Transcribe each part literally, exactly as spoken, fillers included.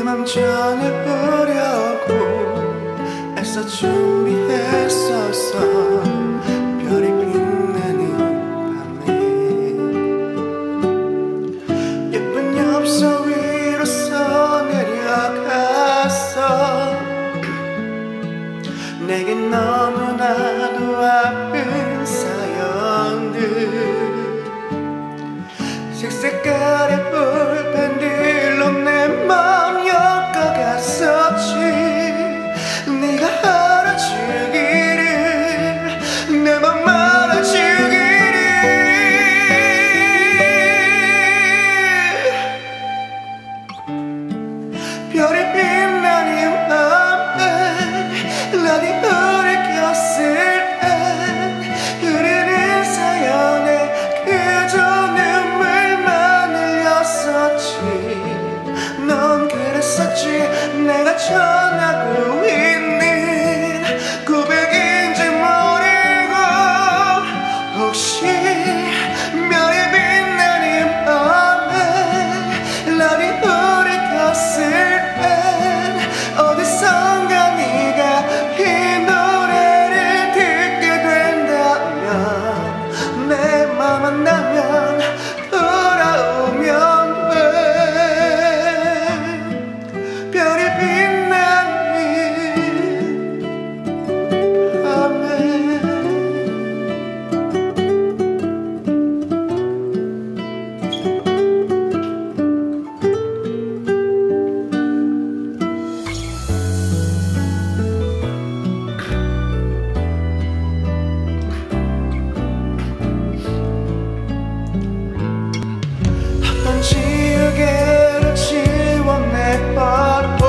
맘 전해보려고 애써 준비했었어. 별이 빛나는 밤에 예쁜 엽서 위로서 내려갔어. 내겐 너무나도 아픈 사연들, 색색깔의 볼펜들로 내 맘 엮어갔었지. 네가 알아주기를, 내 맘 알아주기를. 별이 빛나는 밤에 라디오를 켰을 때 흐르는 사연에 그저 눈물만 흘렸었지. 넌 그랬었지. 내가 전하고 있는 고백인지 모르고 혹시 별이 빛나는 밤에 라디오를 켰을 때 어디선가 네가 이 노래를 듣게 된다면, 내 맘 안다면 돌아오면 돼. 별이 빛나는 밤에 어떤 지우개로 지워내봐도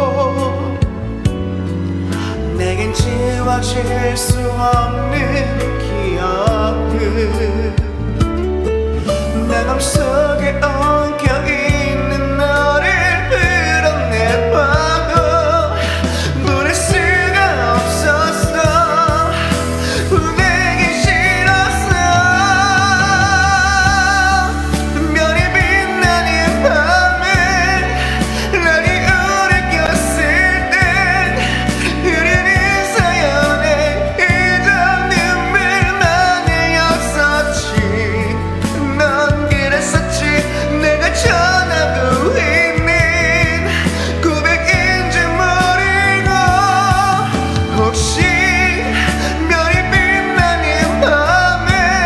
내겐 지워질 수 없는 기억들, 내 맘속에 엉켜있는 너를 풀어내봐도 부를 수가 없었어. 보내기 싫었어. 별이 빛나는 밤에 라디오를 켰을 땐 흐르는 사연에 그저 눈물만 흘렸었지. 넌 그랬었지. 내가 전하고 있는 고백인지 모르고 혹시 별이 빛나는 밤에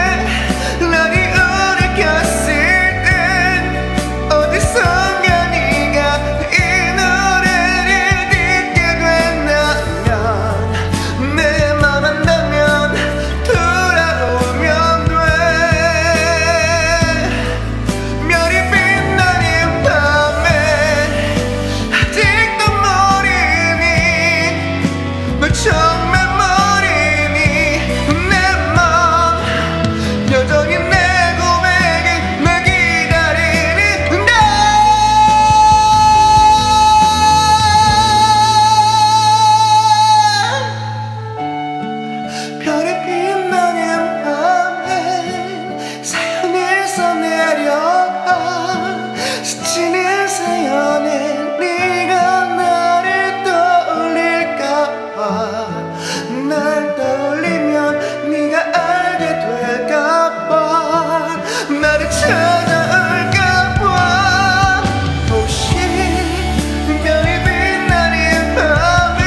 라디오를 켰을 땐 어디선가 네가 이 노래를 듣게 된다면, 내 맘 안다면 돌아오면 돼. 별이 빛나는 밤에 아직도 모르니, 너 정말 모르니 내 맘 여전히 내 고백에 날 기다리는데. 별이 빛나는 밤에 사연을 써내려가. 스치는 사연에 네가 나를 떠올릴까봐, 날 떠올리면 네가 알게 될까봐, 나를 찾아올까봐. 혹시 별이 빛나는 밤에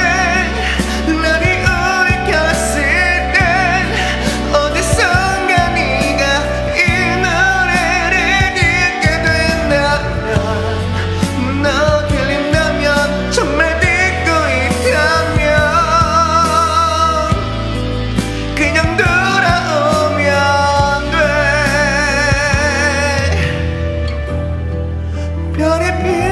라디오를 켰을 땐 어디선가 네가 이 노래를 듣게 된다면, 너 들린다면 정말 듣고 있다면 그냥 돌아오면 돼. 별이 빛